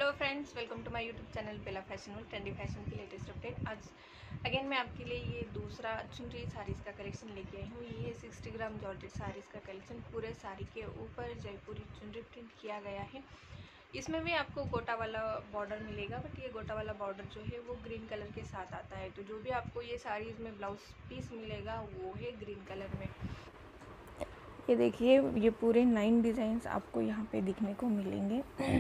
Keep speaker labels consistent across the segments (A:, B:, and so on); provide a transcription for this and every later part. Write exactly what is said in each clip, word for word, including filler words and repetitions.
A: Hello friends, welcome to my YouTube channel Bella Fashion World. Trendy fashion की latest update. आज again मैं आपके लिए ये दूसरा चुनरी साड़ीज़ का कलेक्शन लेके आई हूँ। ये सिक्सटी ग्राम जॉर्जेट साड़ीज़ का कलेक्शन, पूरे साड़ी के ऊपर जयपुरी चुनरी प्रिंट किया गया है। इसमें भी आपको गोटा वाला बॉर्डर मिलेगा, बट ये गोटा वाला बॉर्डर जो है वो ग्रीन कलर के साथ आता है। तो जो भी आपको ये साड़ीज़ में ब्लाउज पीस मिलेगा वो है ग्रीन कलर में। ये देखिए, ये पूरे नाइन डिज़ाइंस आपको यहाँ पे दिखने को मिलेंगे।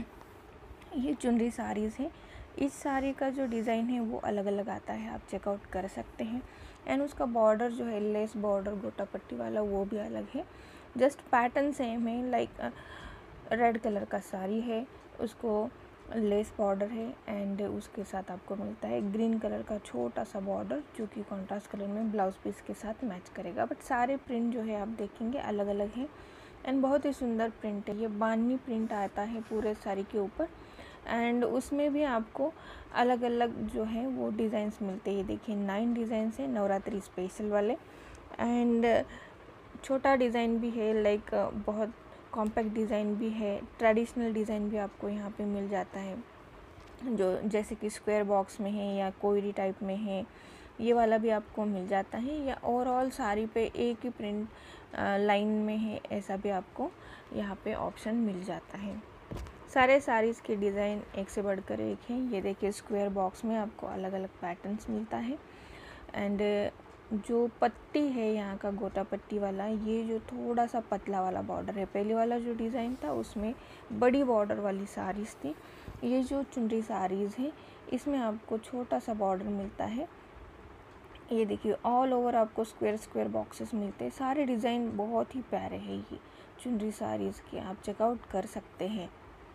A: ये चुनरी साड़ीज़ है। इस साड़ी का जो डिज़ाइन है वो अलग अलग आता है, आप चेकआउट कर सकते हैं। एंड उसका बॉर्डर जो है लेस बॉर्डर गोटा पट्टी वाला वो भी अलग है। जस्ट पैटर्न सेम है। लाइक रेड कलर का साड़ी है, उसको लेस बॉर्डर है एंड उसके साथ आपको मिलता है ग्रीन कलर का छोटा सा बॉर्डर, जो कि कॉन्ट्रास्ट कलर में ब्लाउज पीस के साथ मैच करेगा। बट सारे प्रिंट जो है आप देखेंगे अलग अलग है एंड बहुत ही सुंदर प्रिंट है। ये बानी प्रिंट आता है पूरे साड़ी के ऊपर एंड उसमें भी आपको अलग अलग जो है वो डिज़ाइंस मिलते हैं। देखिए, नाइन डिज़ाइंस हैं नवरात्रि स्पेशल वाले। एंड छोटा डिज़ाइन भी है, लाइक बहुत कॉम्पैक्ट डिज़ाइन भी है, ट्रेडिशनल डिज़ाइन भी आपको यहाँ पे मिल जाता है, जो जैसे कि स्क्वायर बॉक्स में है या कोयरी टाइप में है, ये वाला भी आपको मिल जाता है। या ओवरऑल साड़ी पे एक ही प्रिंट लाइन में है, ऐसा भी आपको यहाँ पे ऑप्शन मिल जाता है। सारे साड़ीज़ के डिज़ाइन एक से बढ़कर एक हैं। ये देखिए, स्क्वायर बॉक्स में आपको अलग अलग पैटर्न्स मिलता है। एंड जो पट्टी है यहाँ का गोटा पट्टी वाला, ये जो थोड़ा सा पतला वाला बॉर्डर है। पहले वाला जो डिज़ाइन था उसमें बड़ी बॉर्डर वाली साड़ीज़ थी। ये जो चुनरी साड़ीज़ है इसमें आपको छोटा सा बॉर्डर मिलता है। ये देखिए, ऑल ओवर आपको स्क्वायर स्क्वायर बॉक्सेस मिलते हैं। सारे डिज़ाइन बहुत ही प्यारे हैं ये चुनरी साड़ीज़ के, आप चेकआउट कर सकते हैं।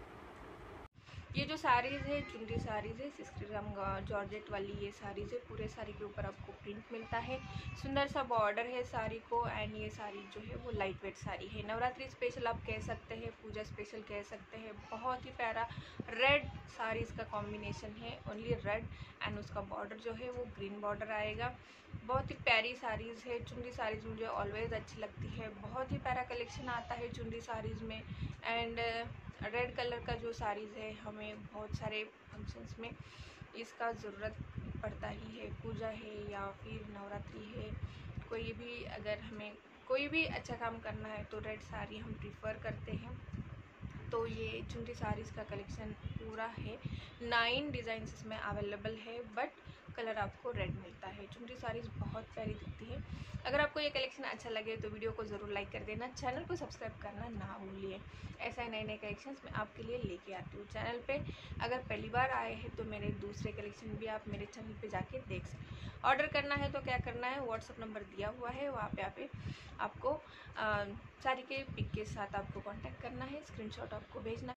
A: ये जो साड़ीज़ है चुनरी साड़ीज़ है, सिक्सटी ग्राम जॉर्जेट वाली ये साड़ीज़ है। पूरे साड़ी के ऊपर आपको प्रिंट मिलता है, सुंदर सा बॉर्डर है साड़ी को। एंड ये साड़ी जो है वो लाइट वेट साड़ी है, नवरात्रि स्पेशल आप कह सकते हैं, पूजा स्पेशल कह सकते हैं। बहुत ही प्यारा रेड साड़ीज़ का कॉम्बिनेशन है, ओनली रेड। एंड उसका बॉर्डर जो है वो ग्रीन बॉर्डर आएगा। बहुत ही प्यारी साड़ीज़ है। चुनरी साड़ीज़ मुझे ऑलवेज अच्छी लगती है। बहुत ही प्यारा कलेक्शन आता है चुनरी साड़ीज़ में। एंड रेड कलर का जो साड़ीज़ है, हमें बहुत सारे फंक्शंस में इसका ज़रूरत पड़ता ही है। पूजा है या फिर नवरात्रि है, कोई भी अगर हमें कोई भी अच्छा काम करना है तो रेड साड़ी हम प्रीफर करते हैं। तो ये चुनरी साड़ीज़ का कलेक्शन पूरा है। नाइन डिज़ाइंस इसमें अवेलेबल है, बट कलर आपको रेड मिलता है। चुनरी साड़ीज़ बहुत प्यारी दिखती है। अगर आपको ये कलेक्शन अच्छा लगे तो वीडियो को ज़रूर लाइक कर देना, चैनल को सब्सक्राइब करना ना भूलिए। ऐसा ही नए नए कलेक्शंस मैं आपके लिए लेके आती हूँ चैनल पे। अगर पहली बार आए हैं तो मेरे दूसरे कलेक्शन भी आप मेरे चैनल पे जाके देख सकते। ऑर्डर करना है तो क्या करना है, व्हाट्सअप नंबर दिया हुआ है, वहाँ पे आप आपको साड़ी के पिक के साथ आपको कॉन्टैक्ट करना है, स्क्रीनशॉट आपको भेजना